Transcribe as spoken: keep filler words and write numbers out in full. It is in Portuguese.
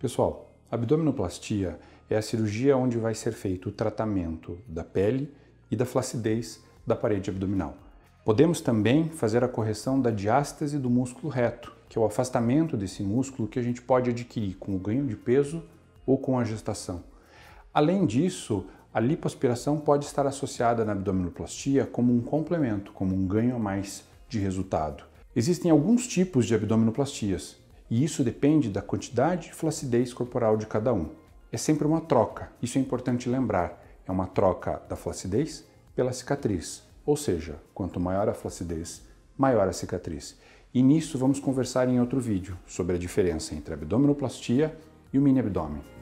Pessoal, abdominoplastia é a cirurgia onde vai ser feito o tratamento da pele e da flacidez da parede abdominal. Podemos também fazer a correção da diástase do músculo reto, que é o afastamento desse músculo que a gente pode adquirir com o ganho de peso ou com a gestação. Além disso, a lipoaspiração pode estar associada na abdominoplastia como um complemento, como um ganho a mais de resultado. Existem alguns tipos de abdominoplastias e isso depende da quantidade de flacidez corporal de cada um. É sempre uma troca, isso é importante lembrar, é uma troca da flacidez pela cicatriz, ou seja, quanto maior a flacidez, maior a cicatriz. E nisso vamos conversar em outro vídeo sobre a diferença entre abdominoplastia e o mini abdômen.